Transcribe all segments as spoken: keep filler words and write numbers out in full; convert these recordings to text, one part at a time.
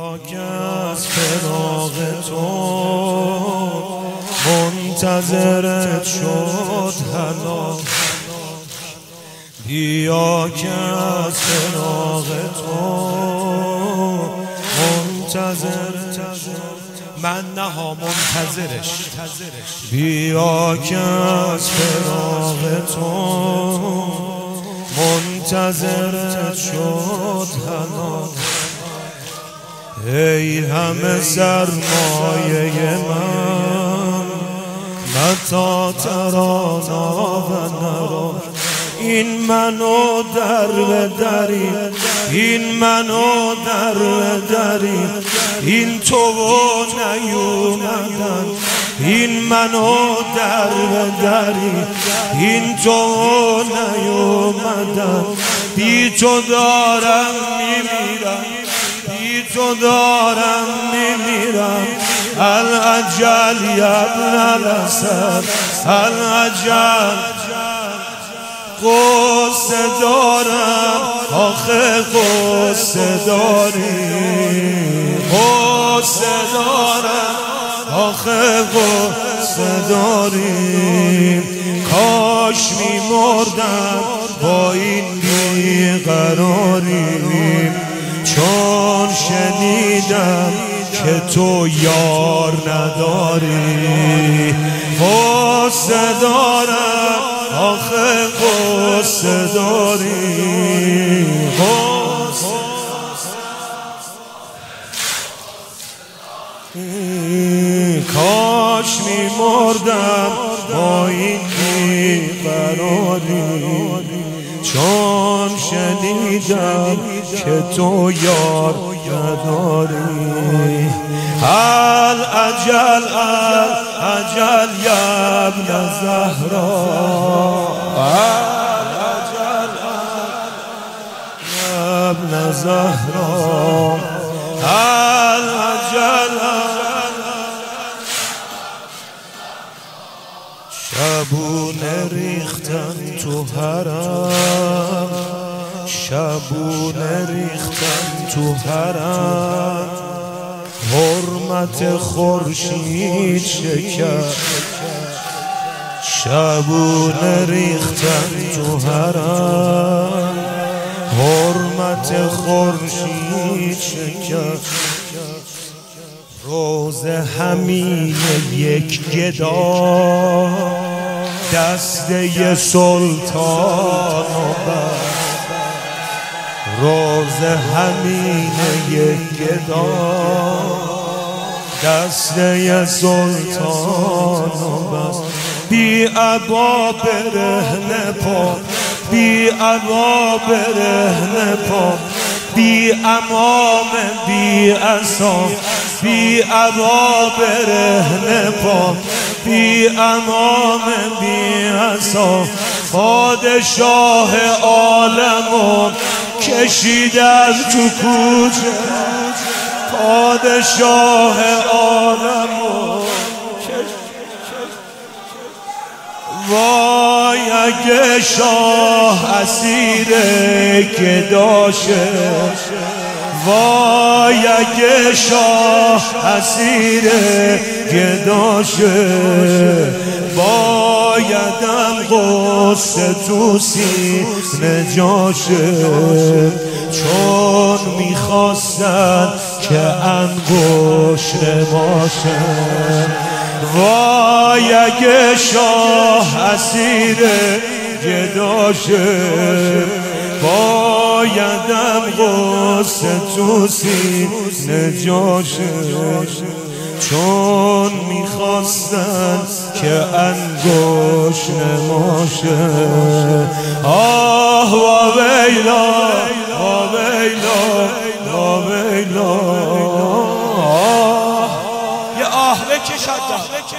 بیا که از فراق تو منتظرت شد حلاک، بیا که از فراق تو منتظرت شد، من نها منتظرش، بیا که از فراق تو منتظرت شد حلاک. ای همه سرمایه من متا ترانا و نرا، این منو در به دری، این منو در به دری، این تو و نیومدن، این منو در به دری، این تو و نیومدن، بی تو دارم میمیرم، بی تو دارم میمیرم، الاجل یبن الاسد، الاجل قصه دارم، آخه قصه داری، قصه دارم، آخه قصه داری، کاش میمردم با این بیقراری، چون شنیدم که تو یار نداری، قصه دارم، آخه قصه داری، کاش میمردم با این بیقراری، چون شنیدم که تو یار نداری. الاجل الاجل یا ابن زهرا، الاجل یا ابن زهرا، الاجل. شبونه ریختن تو حرم، شبونه ریختن تو حرم، حرمت خورشید شکر، شبونه ریختن تو حرم، حرمت خورشید شکر، روز همین یک گدا دسته سلطان و بر، روز همین یک گدا دسته سلطان و بس، بی عبا برهنه پا، بی عبا برهنه پا، بی امام بی عصا، بی عبا برهنه پا، بی امام بی عصا، پادشاه عالمو کشید از تو کوچه، پادشاه عالمو وای اگه شاه اسیر گداشه، وای اگه شاه اسیر گداشه، بایدم قصه تو سینه جاشه، چون میخواستن که انگشت باشه، وای اگه شاه اسیر گداشه، بایدم قصه تو سینه جاشه، چون میخواستن که انگشت نماشه. آه و ویلا و ویلا و ویلا، یه آه بکشد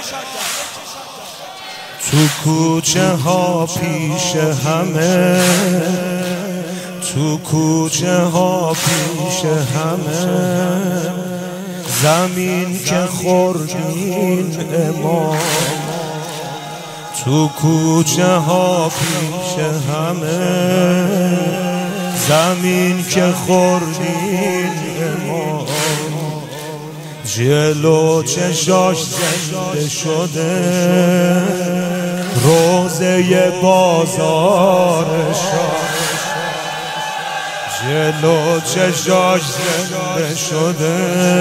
تو کوچه ها پیش همه، تو کوچه ها پیش همه، زمین که خوردین امام، تو کوچه ها پیش همه، زمین که خوردین امام، جلو چشاش زنده شده روزه بازارش، جلو چشاش زنده شده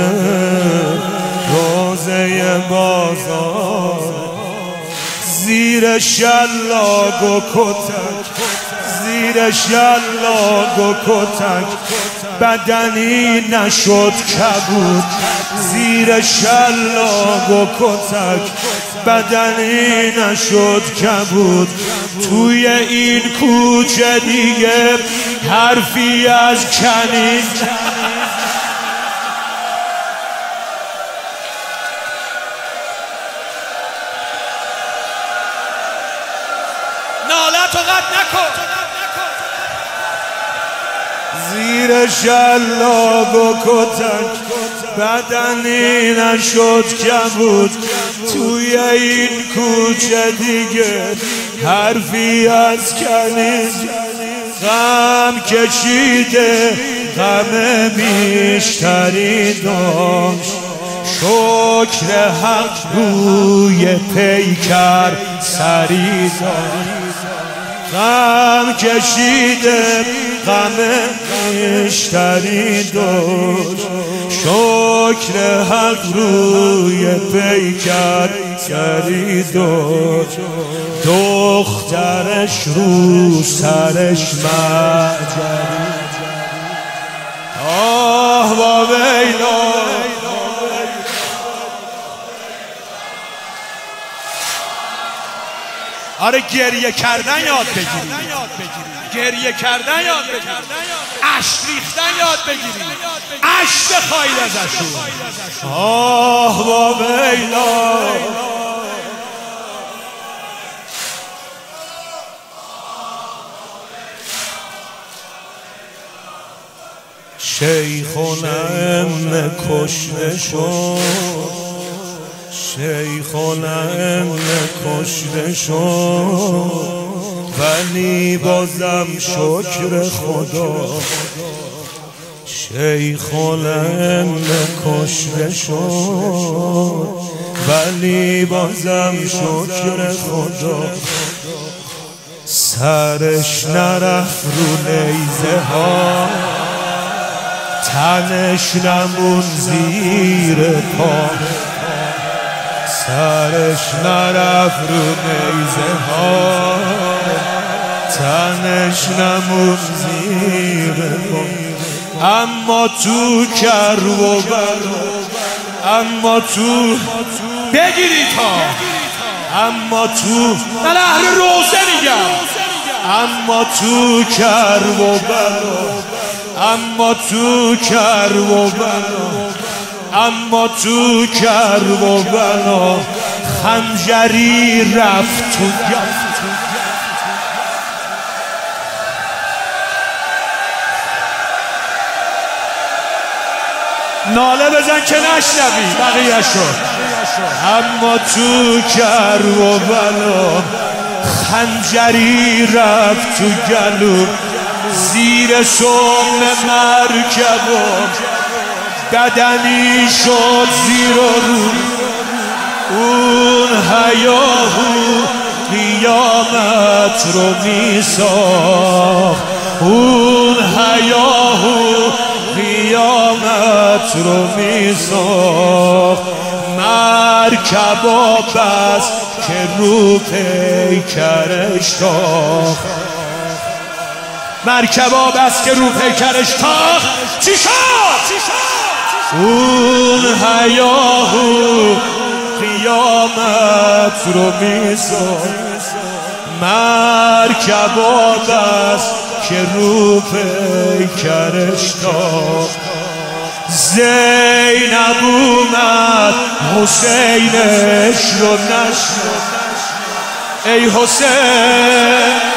روزه بازار، زیر شلاق و کتک، زیر شلاق و کتک بدنی نشد کبود، زیر شلاق و کتک بدنی نشد کبود. توی این کوچه دیگه حرفی از کنیز نالت رو قد نکن. زیر شلاق و کتک بدنی نشد کبود. توی این کوچه دیگه حرفی از کنیز، غم کشیده غم بیشتری داشت، شکر حق روی پیکر سری داشت، غم کشیده غم بیشتری داشت، شکر حق روی پیکر سری داشت. دخترش رو سرش مجری، آه با ویلا. آره گریه کردن یاد بگیری، گریه کردن یاد بگیری، اشک ریختن یاد بگیری، اشک بخواید ازشون. آه با ویلا. شیخونم کشته شد، شیخونم کشته شد، ولی بازم شکر خدا. شیخونم کشته شد، ولی بازم شکر خدا. سرش نرفت رو نیزه ها، تنش نمون زیر پا، سرش نرفت رو نیزه ها، تنش نمون زیر پا. اما تو کر و بر، اما تو بگیری تا، اما تو من اهل روزه میگم، اما تو کر و بر، اما تو کر و بر، اما تو کر و بنا خنجری رفت تو گفت. ناله بزن که نشنوی بقیه شد. اما تو کر و بنا خنجری رفت تو گلو، زیر سم مرکبم بدنی شد زیر و رو. اون هیاهو قیامت رو می ساخت، اون هیاهو قیامت رو می ساخت. مرکبا بس که رو پیکرش تاخت، مرکبا بس که رو پیکرش تاخت. چی شد؟ اون هیاهو قیامت رو می ساخت، مرکبا بس که رو پیکرش تاخت. زینب اومد حسینش رو نشد، ای حسین